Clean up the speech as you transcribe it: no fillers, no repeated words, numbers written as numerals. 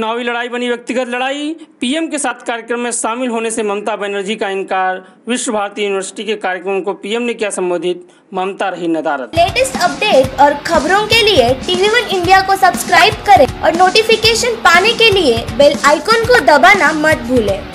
चुनावी लड़ाई बनी व्यक्तिगत लड़ाई। पीएम के साथ कार्यक्रम में शामिल होने से ममता बनर्जी का इनकार। विश्व भारती यूनिवर्सिटी के कार्यक्रम को पीएम ने किया संबोधित, ममता रही नदारद। लेटेस्ट अपडेट और खबरों के लिए TV1 इंडिया को सब्सक्राइब करें और नोटिफिकेशन पाने के लिए बेल आइकॉन को दबाना मत भूलें।